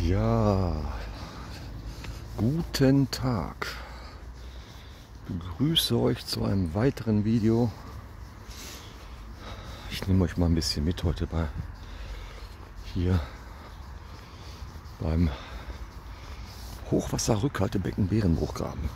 Ja, guten Tag. Ich begrüße euch zu einem weiteren Video. Ich nehme euch mal ein bisschen mit heute hier beim Hochwasserrückhaltebecken Bärenbruchgraben.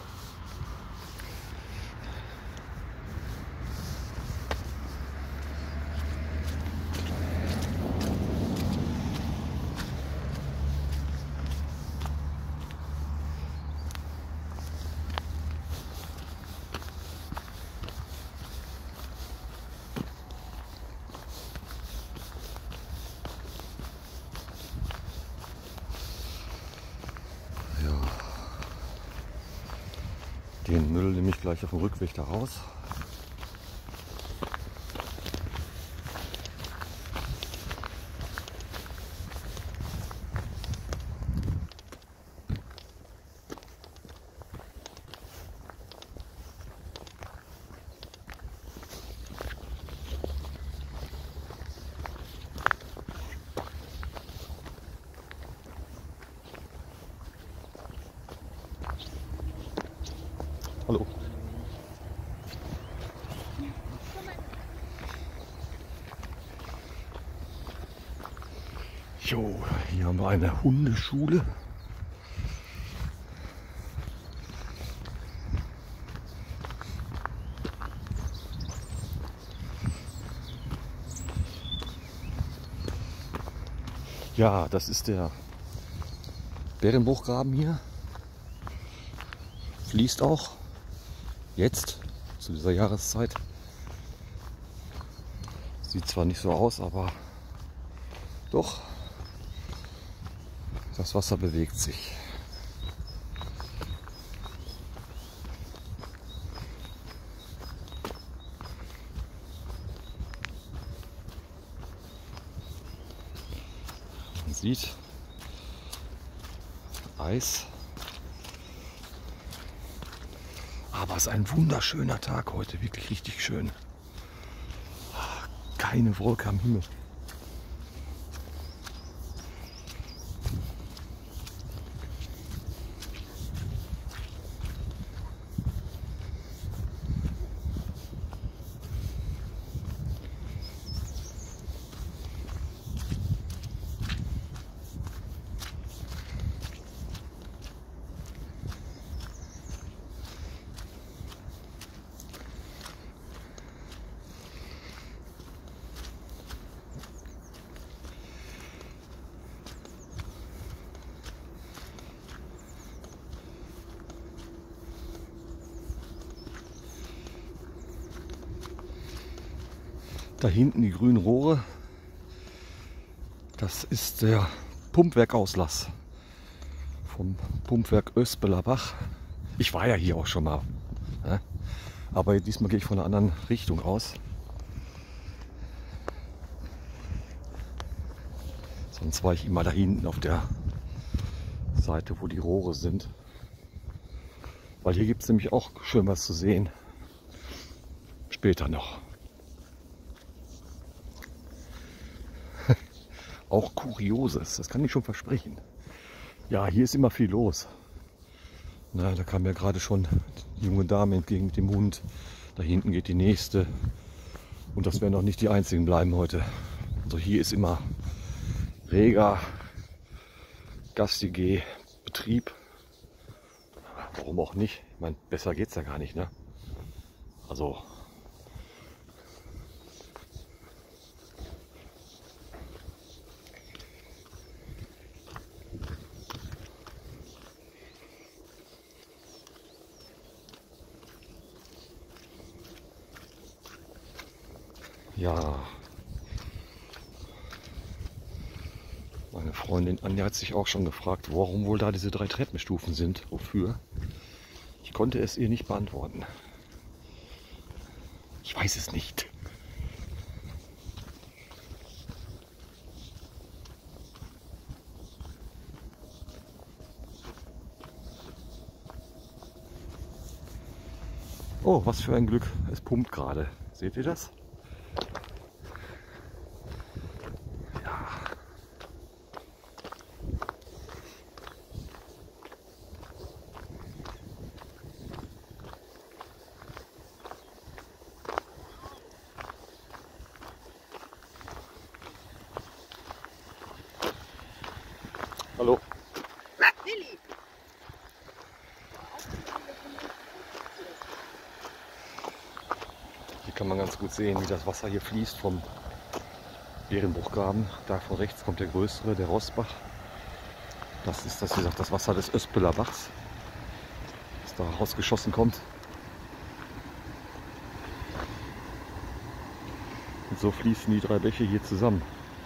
Den Müll nehme ich gleich auf dem Rückweg da raus. Hallo. Jo, hier haben wir eine Hundeschule. Ja, das ist der Bärenbruchgraben hier. Fließt auch jetzt zu dieser Jahreszeit. Sieht zwar nicht so aus, aber doch, das Wasser bewegt sich. Man sieht Eis. Aber es ist ein wunderschöner Tag heute, wirklich richtig schön. Keine Wolke am Himmel. Da hinten die grünen Rohre, das ist der Pumpwerkauslass vom Pumpwerk Öspeler Bach. Ich war ja hier auch schon mal, ne? Aber diesmal gehe ich von einer anderen Richtung aus. Sonst war ich immer da hinten auf der Seite, wo die Rohre sind. Weil hier gibt es nämlich auch schön was zu sehen. Später noch. Auch Kurioses, das kann ich schon versprechen. Ja, hier ist immer viel los. Na, da kam ja gerade schon die junge Dame entgegen mit dem Hund. Da hinten geht die nächste. Und das werden auch nicht die einzigen bleiben heute. Also hier ist immer reger, gastige Betrieb. Warum auch nicht? Ich meine, besser geht's ja gar nicht, ne? Also ja, meine Freundin Anja hat sich auch schon gefragt, warum wohl da diese 3 Treppenstufen sind. Wofür? Ich konnte es ihr nicht beantworten. Ich weiß es nicht. Oh, was für ein Glück. Es pumpt gerade. Seht ihr das? Ja. Hallo. Lilli. Hier kann man ganz gut sehen, wie das Wasser hier fließt vom Bärenbruchgraben. Da von rechts kommt der größere, der Rossbach. Das ist das, wie gesagt, das Wasser des Öspöler Bachs, das da rausgeschossen kommt. Und so fließen die 3 Bäche hier zusammen.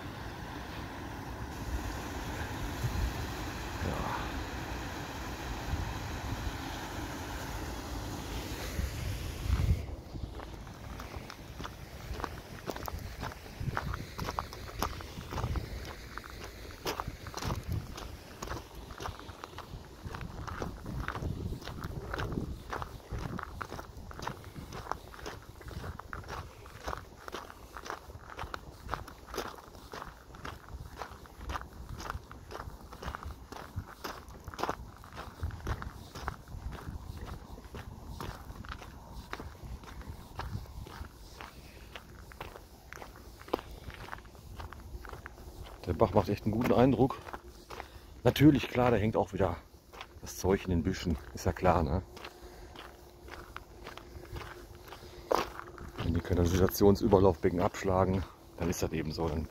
Der Bach macht echt einen guten Eindruck. Natürlich, klar, da hängt auch wieder das Zeug in den Büschen. Ist ja klar, ne? Wenn die Kanalisationsüberlaufbecken abschlagen, dann ist das eben so. Dann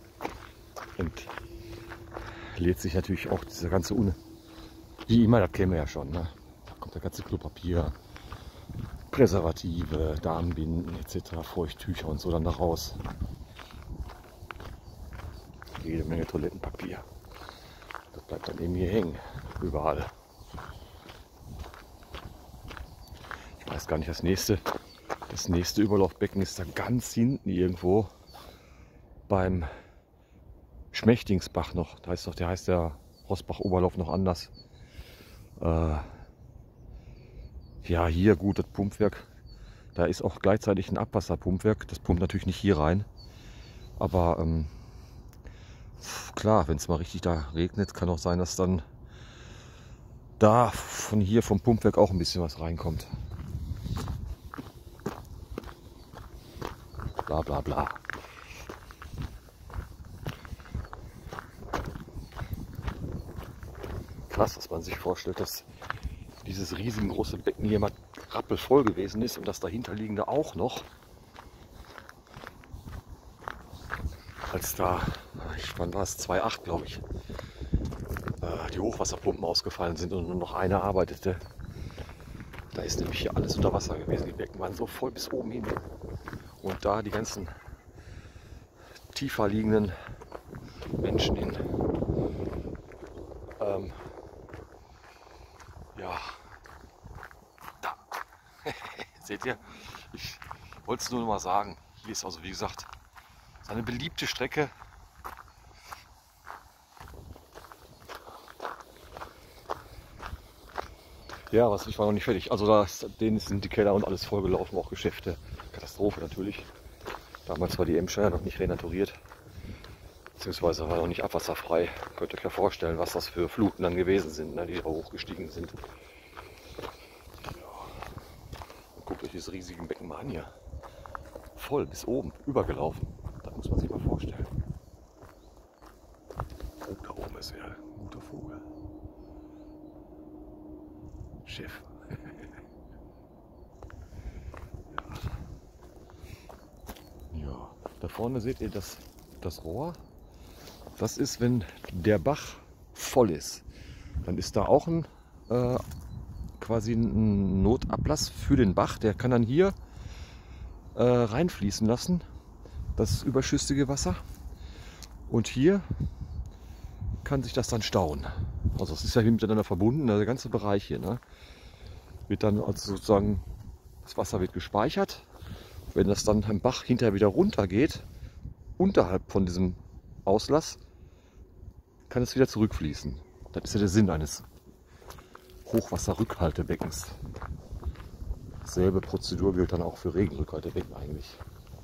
entlädt sich natürlich auch dieser ganze wie immer, das kennen wir ja schon, ne? Da kommt der ganze Klopapier, Präservative, Darmbinden etc., Feuchttücher und so dann da raus. Jede Menge Toilettenpapier. Das bleibt dann eben hier hängen, überall. Ich weiß gar nicht, das nächste Überlaufbecken ist da ganz hinten irgendwo beim Schmächtingsbach noch. Da heißt der Rossbach-Oberlauf noch anders. Ja, hier gut, das Pumpwerk. Da ist auch gleichzeitig ein Abwasserpumpwerk. Das pumpt natürlich nicht hier rein. Aber klar, wenn es mal richtig da regnet, kann auch sein, dass dann da von hier vom Pumpwerk auch ein bisschen was reinkommt. Bla bla bla. Krass, dass man sich vorstellt, dass dieses riesengroße Becken hier mal rappelvoll gewesen ist und das dahinterliegende auch noch. Als da, wann war es, 2008 glaube ich, die Hochwasserpumpen ausgefallen sind und nur noch eine arbeitete. Da ist nämlich hier alles unter Wasser gewesen. Die Becken waren so voll bis oben hin. Und da die ganzen tiefer liegenden Menschen hin. Ja, da. Seht ihr? Ich wollte es nur noch mal sagen. Hier ist also, wie gesagt, eine beliebte Strecke. Ja, ich war noch nicht fertig. Also denen sind die Keller und alles vollgelaufen, auch Geschäfte. Katastrophe natürlich. Damals war die Emscher noch nicht renaturiert. Beziehungsweise war noch nicht abwasserfrei. Könnt ihr euch ja vorstellen, was das für Fluten dann gewesen sind, ne, die da hochgestiegen sind. Ja. Und guckt euch dieses riesige Becken mal an hier. Voll bis oben, übergelaufen. Das muss man sich mal vorstellen. Oh, da oben ist ja ein guter Vogel. Chef. Ja, da vorne seht ihr das Rohr. Das ist, wenn der Bach voll ist. Dann ist da auch quasi ein Notablass für den Bach. Der kann dann hier reinfließen lassen, das überschüssige Wasser. Und hier kann sich das dann stauen. Also es ist ja hier miteinander verbunden, der ganze Bereich hier, ne? Wird dann also sozusagen, das Wasser wird gespeichert. Wenn das dann am Bach hinterher wieder runter geht, unterhalb von diesem Auslass, kann es wieder zurückfließen. Das ist ja der Sinn eines Hochwasserrückhaltebeckens. Selbe Prozedur gilt dann auch für Regenrückhaltebecken eigentlich.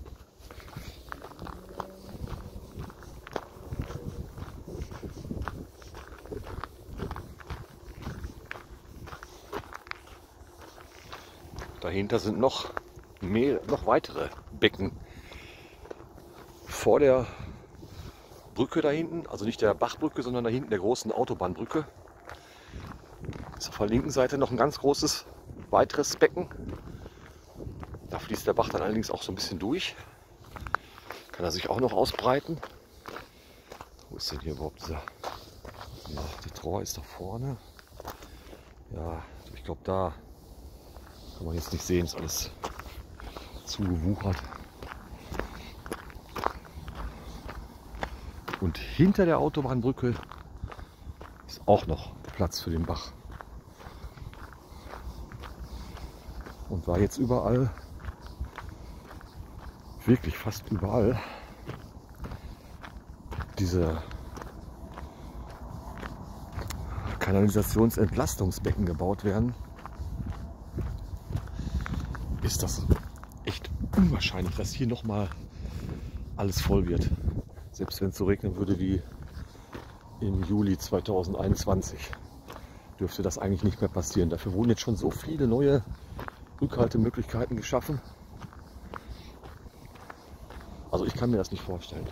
Dahinter sind noch weitere Becken. Vor der Brücke da hinten, also nicht der Bachbrücke, sondern da hinten der großen Autobahnbrücke. Ist auf der linken Seite noch ein ganz großes weiteres Becken. Da fließt der Bach dann allerdings auch so ein bisschen durch. Kann er sich auch noch ausbreiten. Wo ist denn hier überhaupt dieser? Ja, die Trauer ist da vorne. Ja, ich glaube, da kann man jetzt nicht sehen, ist alles zugewuchert. Und hinter der Autobahnbrücke ist auch noch Platz für den Bach. Und war jetzt überall, wirklich fast überall, diese Kanalisationsentlastungsbecken gebaut werden, ist das echt unwahrscheinlich, dass hier nochmal alles voll wird. Selbst wenn es so regnen würde wie im Juli 2021, dürfte das eigentlich nicht mehr passieren. Dafür wurden jetzt schon so viele neue Rückhaltemöglichkeiten geschaffen. Also ich kann mir das nicht vorstellen.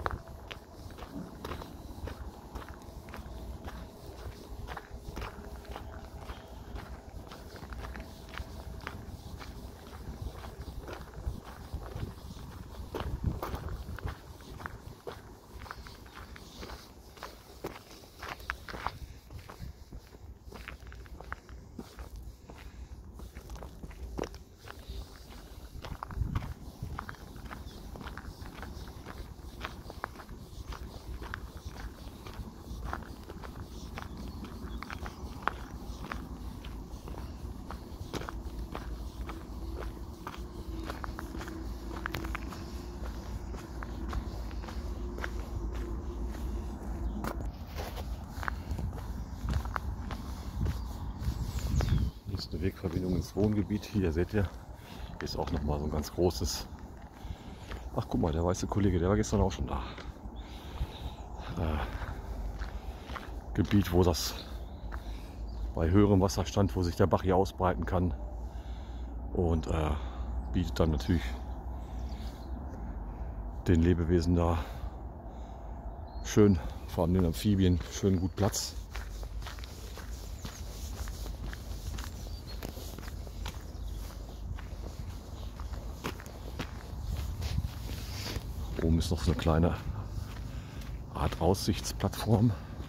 Eine Wegverbindung ins Wohngebiet. Hier seht ihr, hier ist auch noch mal so ein ganz großes. Ach guck mal, der weiße Kollege, der war gestern auch schon da. Gebiet, wo das bei höherem Wasserstand, wo sich der Bach hier ausbreiten kann, und bietet dann natürlich den Lebewesen da schön, vor allem den Amphibien, schön gut Platz. Oben ist noch so eine kleine Art Aussichtsplattform.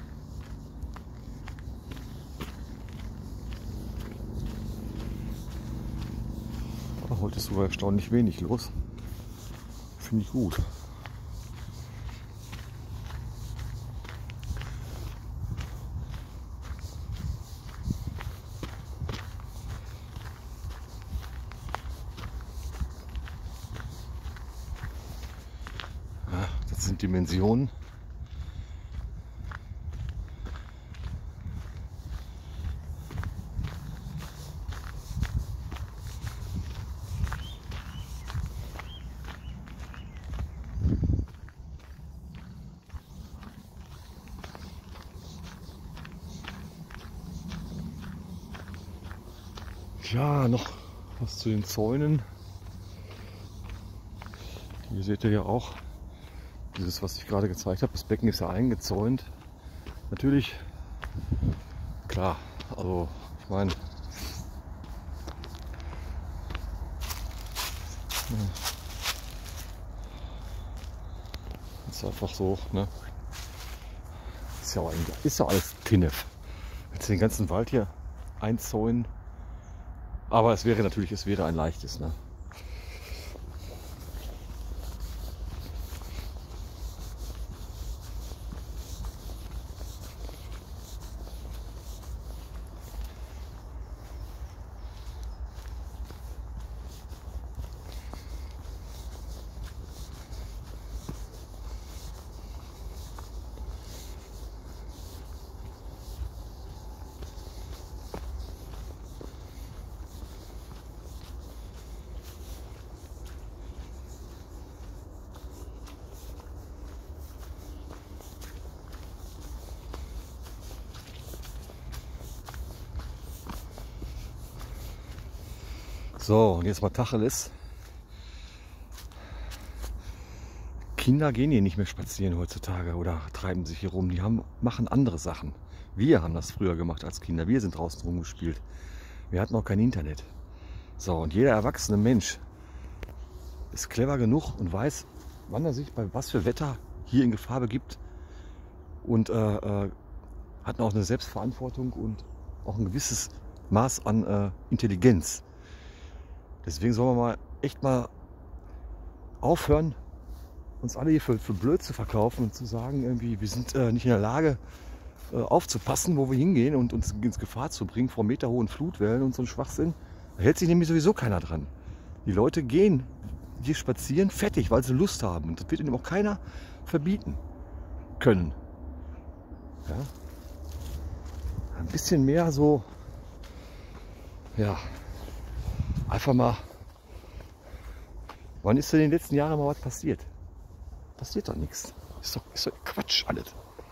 Aber heute ist sogar erstaunlich wenig los. Finde ich gut. Ja, das sind Dimensionen. Ja, noch was zu den Zäunen. Hier seht ihr ja auch dieses, was ich gerade gezeigt habe. Das Becken ist ja eingezäunt. Natürlich, klar, also ich meine, ist einfach so, ne? Ist ja alles Tinnef. Jetzt den ganzen Wald hier einzäunen. Aber es wäre natürlich, es wäre ein leichtes, ne? So, und jetzt mal Tacheles. Kinder gehen hier nicht mehr spazieren heutzutage oder treiben sich hier rum. Die machen andere Sachen. Wir haben das früher gemacht als Kinder. Wir sind draußen rumgespielt. Wir hatten auch kein Internet. So, und jeder erwachsene Mensch ist clever genug und weiß, wann er sich bei was für Wetter hier in Gefahr begibt. Und hat auch eine Selbstverantwortung und auch ein gewisses Maß an Intelligenz. Deswegen sollen wir mal echt mal aufhören, uns alle hier für blöd zu verkaufen und zu sagen, irgendwie, wir sind nicht in der Lage aufzupassen, wo wir hingehen und uns ins Gefahr zu bringen vor meterhohen Flutwellen und so ein Schwachsinn. Da hält sich nämlich sowieso keiner dran. Die Leute gehen hier spazieren, fertig, weil sie Lust haben. Und das wird ihnen auch keiner verbieten können. Ja? Ein bisschen mehr so, ja, einfach mal, wann ist denn in den letzten Jahren mal was passiert? Passiert doch nichts. Ist doch Quatsch alles.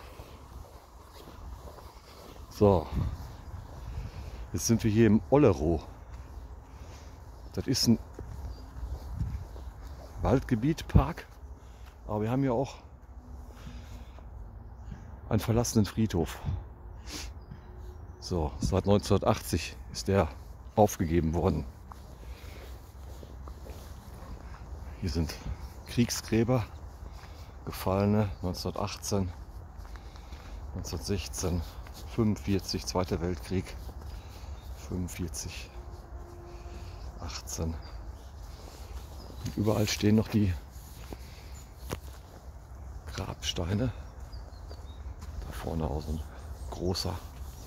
So, jetzt sind wir hier im Ollerow. Das ist ein Waldgebiet, Park, aber wir haben hier auch einen verlassenen Friedhof. So, seit 1980 ist der aufgegeben worden. Hier sind Kriegsgräber, Gefallene 1918, 1916, 45, Zweiter Weltkrieg, 45, 18. Und überall stehen noch die Grabsteine. Da vorne auch so ein großer.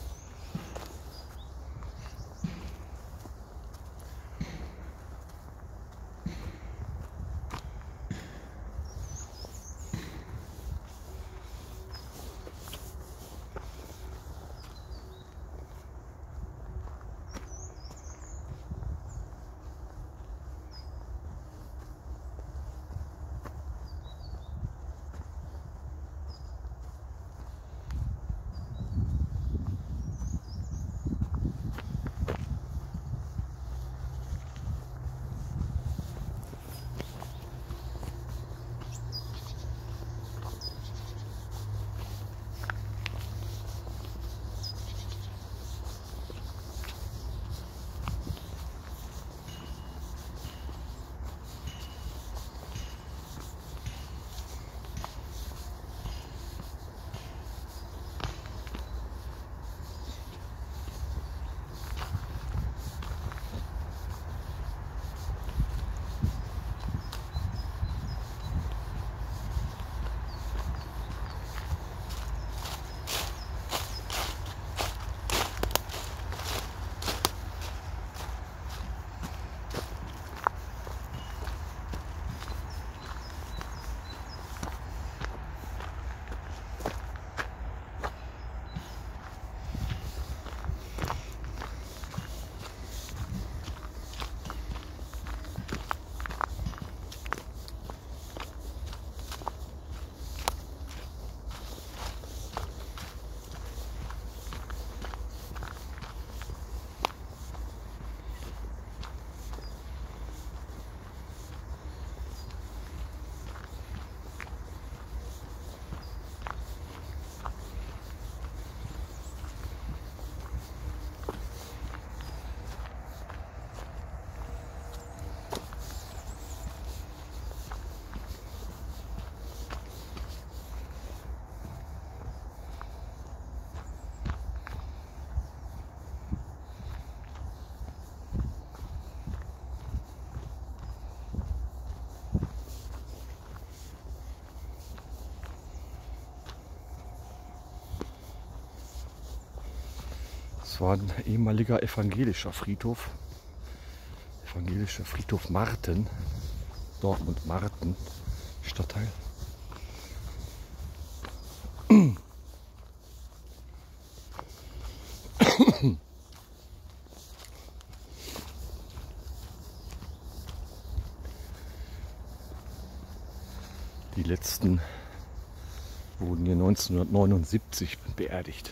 Das war ein ehemaliger evangelischer Friedhof. Evangelischer Friedhof Marten. Dortmund-Marten, Stadtteil. Die letzten wurden hier 1979 beerdigt.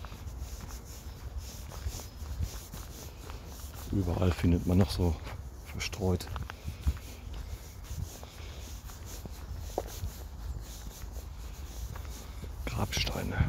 Überall findet man noch so verstreut. Grabsteine.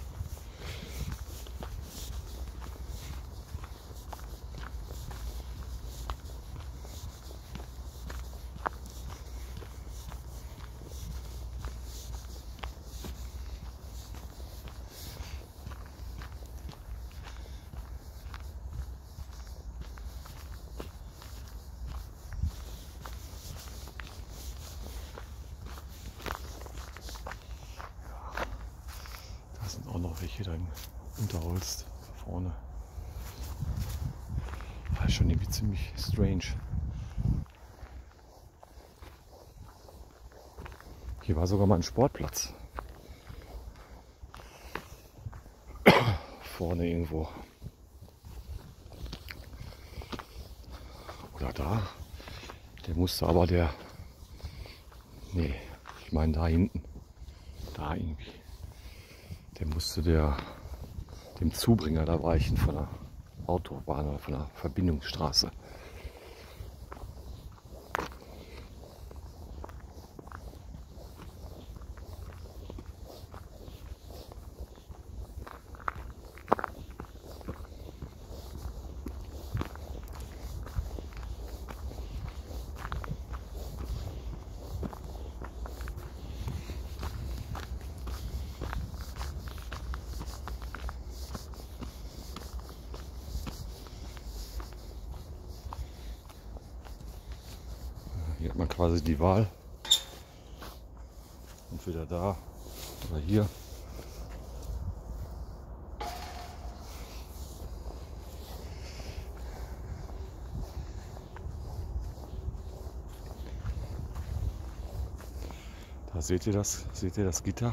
Da sind auch noch welche da im Unterholz vorne. Das ist schon irgendwie ziemlich strange. Hier war sogar mal ein Sportplatz. Vorne irgendwo. Oder da. Der musste aber Nee, ich meine da hinten. Da irgendwie. Der musste dem Zubringer da weichen von der Autobahn oder von der Verbindungsstraße. Hier hat man quasi die Wahl, entweder da oder hier. Da seht ihr das Gitter?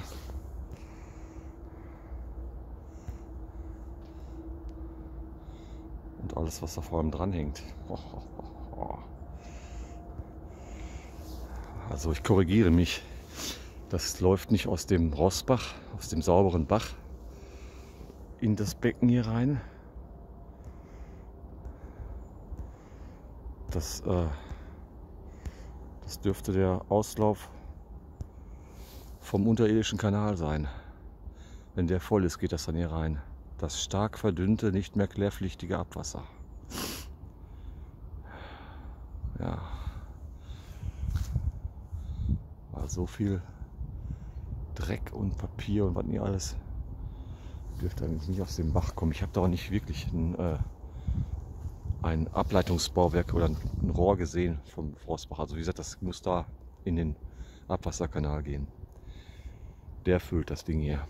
Und alles, was da vor allem dran hängt. Also ich korrigiere mich, das läuft nicht aus dem Rossbach, aus dem sauberen Bach in das Becken hier rein. Das dürfte der Auslauf vom unterirdischen Kanal sein. Wenn der voll ist, geht das dann hier rein. Das stark verdünnte, nicht mehr klärpflichtige Abwasser. Ja. War so viel Dreck und Papier und was nicht alles. Dürfte eigentlich nicht aus dem Bach kommen. Ich habe da auch nicht wirklich ein Ableitungsbauwerk oder ein Rohr gesehen vom Forstbach. Also wie gesagt, das muss da in den Abwasserkanal gehen. Der füllt das Ding hier.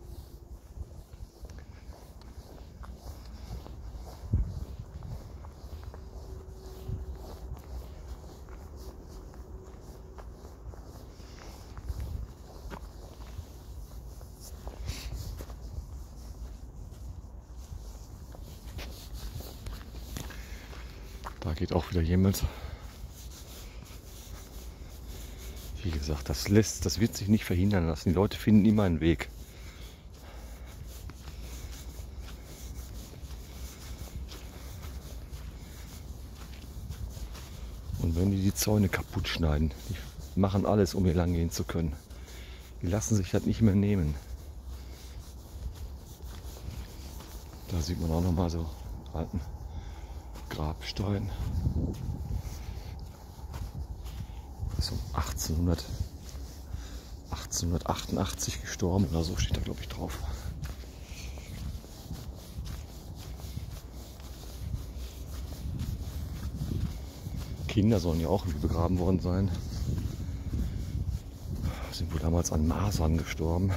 Da geht auch wieder jemand. Wie gesagt, das wird sich nicht verhindern lassen. Die Leute finden immer einen Weg. Und wenn die Zäune kaputt schneiden, die machen alles, um hier lang gehen zu können. Die lassen sich das nicht mehr nehmen. Da sieht man auch noch mal so einen alten Grabstein. Das ist um 1888 gestorben oder so, steht da glaube ich drauf. Kinder sollen ja auch irgendwie begraben worden sein. Sind wohl damals an Masern gestorben.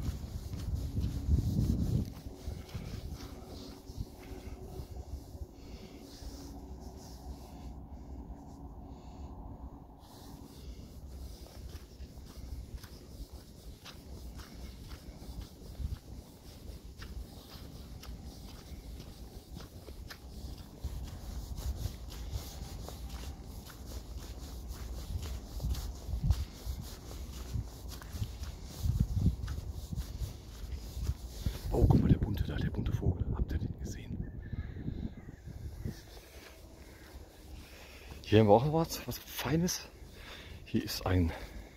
Oh, guck mal, der bunte Vogel. Habt ihr den gesehen? Hier haben wir auch was Feines. Hier ist ein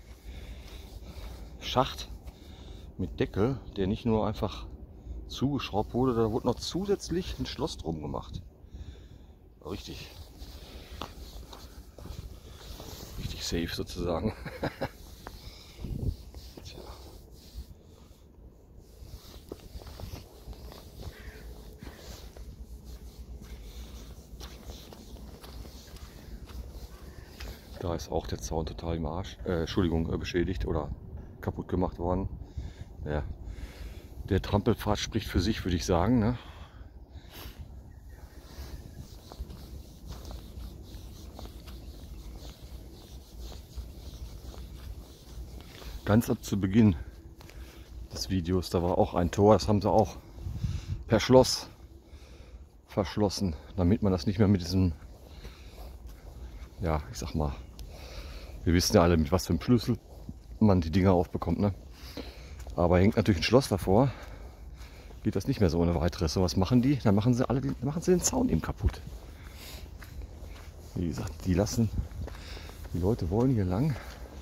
Schacht mit Deckel, der nicht nur einfach zugeschraubt wurde, da wurde noch zusätzlich ein Schloss drum gemacht. Richtig safe sozusagen. Tja. Da ist auch der Zaun total im Arsch, beschädigt oder kaputt gemacht worden. Ja. Der Trampelpfad spricht für sich, würde ich sagen, ne? Ganz ab zu Beginn des Videos, da war auch ein Tor, das haben sie auch per Schloss verschlossen, damit man das nicht mehr mit diesem, ja, ich sag mal, wir wissen ja alle, mit was für einem Schlüssel man die Dinger aufbekommt, ne? Aber hängt natürlich ein Schloss davor, geht das nicht mehr so ohne weiteres. So was machen die? Dann machen sie den Zaun eben kaputt. Wie gesagt, die Leute wollen hier lang.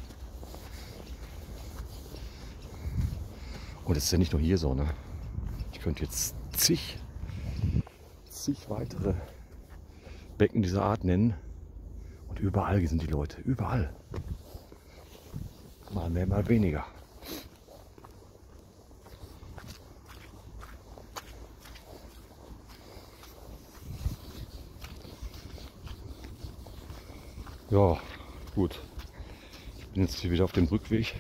Und es ist ja nicht nur hier so, ne? Ich könnte jetzt zig weitere Becken dieser Art nennen. Und überall sind die Leute, überall. Mal mehr, mal weniger. Ja, gut. Ich bin jetzt hier wieder auf dem Rückweg.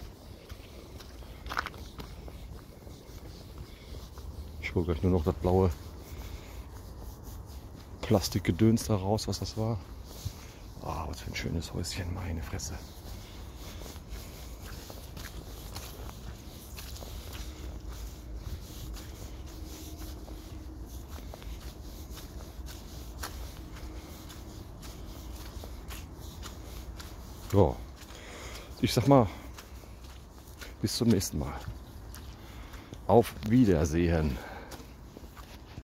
Ich hole gleich nur noch das blaue Plastikgedöns da raus, was das war. Ah, was für ein schönes Häuschen, meine Fresse. Ja, ich sag mal, bis zum nächsten Mal. Auf Wiedersehen.